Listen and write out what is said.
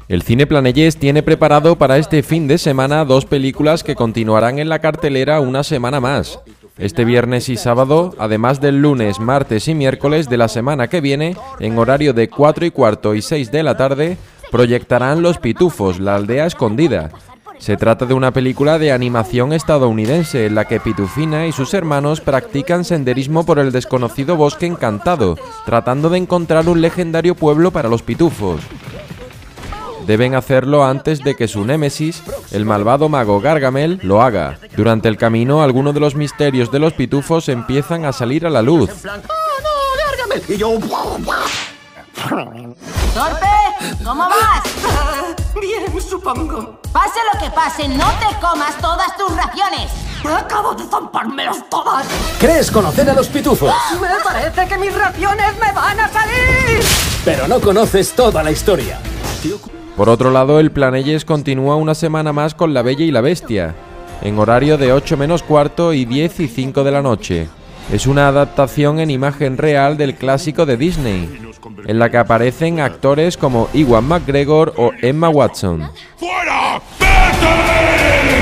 El Cine Planelles tiene preparado para este fin de semana 2 películas que continuarán en la cartelera una semana más. Este viernes y sábado, además del lunes, martes y miércoles de la semana que viene, en horario de 4:15 y 6 de la tarde, proyectarán Los Pitufos, la aldea escondida. Se trata de una película de animación estadounidense en la que Pitufina y sus hermanos practican senderismo por el desconocido bosque encantado, tratando de encontrar un legendario pueblo para los pitufos. Deben hacerlo antes de que su némesis, el malvado mago Gargamel, lo haga. Durante el camino, algunos de los misterios de los pitufos empiezan a salir a la luz. ¡Oh, no, Gargamel! Y yo... ¡Torpe! ¿Cómo vas? Bien, supongo. Pase lo que pase, no te comas todas tus raciones. Acabo de zampármelas todas. ¿Crees conocer a los pitufos? Me parece que mis raciones me van a salir. Pero no conoces toda la historia. Por otro lado, el Planelles continúa una semana más con La Bella y la Bestia, en horario de 8:15 y 10:05 de la noche. Es una adaptación en imagen real del clásico de Disney, en la que aparecen actores como Ewan McGregor o Emma Watson. ¡Fuera! ¡Vete!